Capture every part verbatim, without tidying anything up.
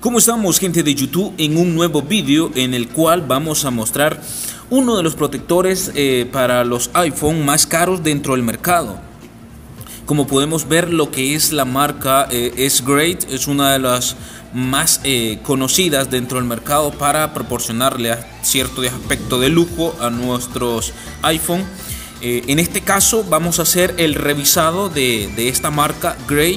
¿Cómo estamos, gente de YouTube? En un nuevo vídeo en el cual vamos a mostrar uno de los protectores eh, para los iPhone más caros dentro del mercado. Como podemos ver, lo que es la marca eh, S-Grade es una de las más eh, conocidas dentro del mercado para proporcionarle cierto aspecto de lujo a nuestros iPhone. Eh, en este caso vamos a hacer el revisado de, de esta marca Grade.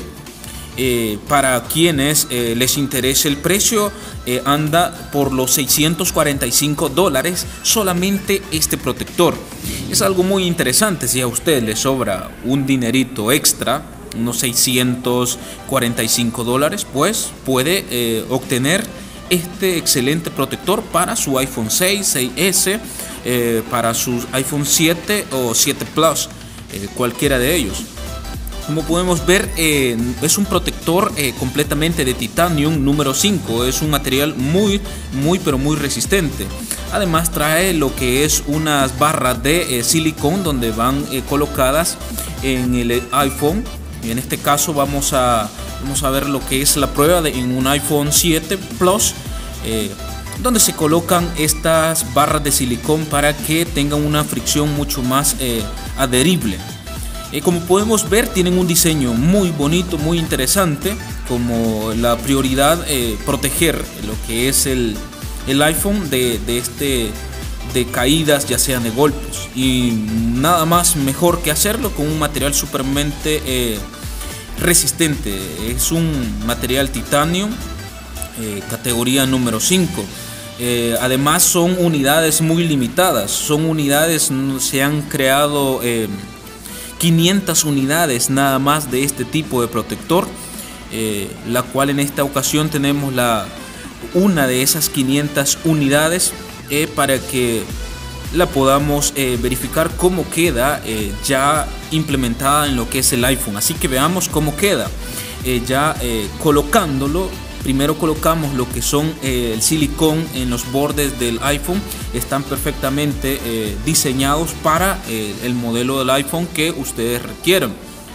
Eh, para quienes eh, les interese el precio, eh, anda por los seiscientos cuarenta y cinco dólares solamente este protector. Es algo muy interesante. Si a usted le sobra un dinerito extra, unos seiscientos cuarenta y cinco dólares, pues puede eh, obtener este excelente protector para su iPhone seis, seis ese, eh, para sus iPhone siete o siete Plus, eh, cualquiera de ellos. Como podemos ver, eh, es un protector eh, completamente de Titanium número cinco. Es un material muy, muy, pero muy resistente. Además trae lo que es unas barras de eh, silicón donde van eh, colocadas en el iPhone. Y en este caso vamos a, vamos a ver lo que es la prueba de, en un iPhone siete Plus. Eh, donde se colocan estas barras de silicón para que tengan una fricción mucho más eh, adherible. Eh, como podemos ver, tienen un diseño muy bonito, muy interesante, como la prioridad eh, proteger lo que es el, el iPhone de, de, este, de caídas, ya sean de golpes, y nada más mejor que hacerlo con un material supermente eh, resistente. Es un material Titanium eh, categoría número cinco. Eh, además son unidades muy limitadas, son unidades, se han creado eh, quinientas unidades nada más de este tipo de protector, eh, la cual en esta ocasión tenemos la una de esas quinientas unidades eh, para que la podamos eh, verificar cómo queda eh, ya implementada en lo que es el iPhone. Así que veamos cómo queda eh, ya eh, colocándolo. Primero colocamos lo que son eh, el silicón en los bordes del iPhone. Están perfectamente eh, diseñados para eh, el modelo del iPhone que ustedes requieran.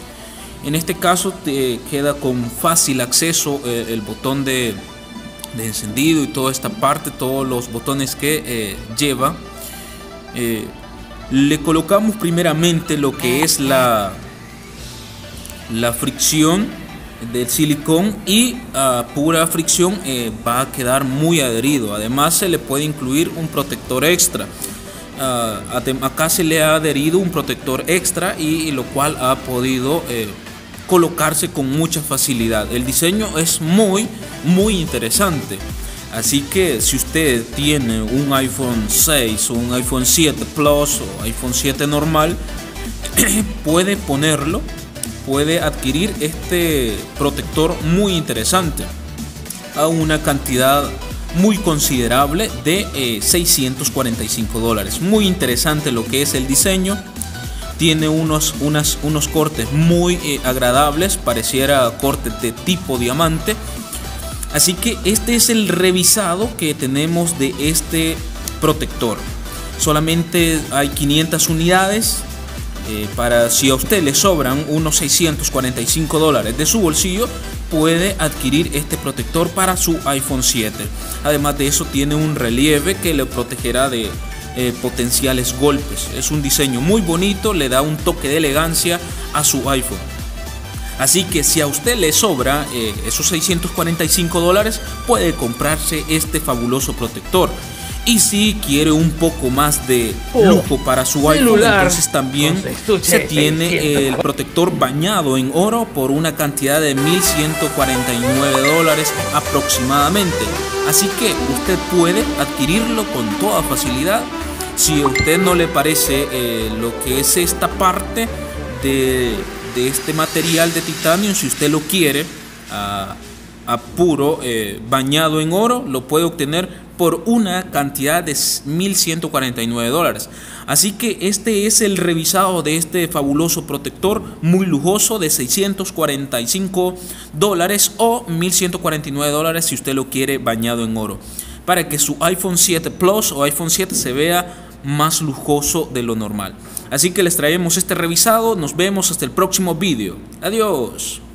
En este caso te queda con fácil acceso eh, el botón de, de encendido y toda esta parte, todos los botones que eh, lleva. Eh, le colocamos primeramente lo que es la, la fricción del silicón y a pura fricción eh, va a quedar muy adherido. Además se le puede incluir un protector extra. Uh, acá se le ha adherido un protector extra y, y lo cual ha podido eh, colocarse con mucha facilidad. El diseño es muy muy interesante. Así que si usted tiene un iPhone seis o un iPhone siete Plus o iPhone siete normal, puede ponerlo, puede adquirir este protector muy interesante a una cantidad muy considerable de eh, seiscientos cuarenta y cinco dólares. Muy interesante lo que es el diseño. Tiene unos, unas, unos cortes muy eh, agradables, pareciera corte de tipo diamante. Así que este es el revisado que tenemos de este protector. Solamente hay quinientas unidades. Eh, para si a usted le sobran unos seiscientos cuarenta y cinco dólares de su bolsillo, puede adquirir este protector para su iPhone siete. Además de eso, tiene un relieve que le protegerá de eh, potenciales golpes. Es un diseño muy bonito, le da un toque de elegancia a su iPhone. Así que si a usted le sobra eh, esos seiscientos cuarenta y cinco dólares, puede comprarse este fabuloso protector. Y si quiere un poco más de lujo para su iPhone, entonces también se tiene el protector bañado en oro por una cantidad de mil ciento cuarenta y nueve dólares aproximadamente. Así que usted puede adquirirlo con toda facilidad. Si a usted no le parece eh, lo que es esta parte de, de este material de titanio, si usted lo quiere a, a puro eh, bañado en oro, lo puede obtener por una cantidad de mil ciento cuarenta y nueve dólares. Así que este es el revisado de este fabuloso protector muy lujoso de seiscientos cuarenta y cinco dólares o mil ciento cuarenta y nueve dólares si usted lo quiere bañado en oro, para que su iPhone siete Plus o iPhone siete se vea más lujoso de lo normal. Así que les traemos este revisado. Nos vemos hasta el próximo vídeo. Adiós.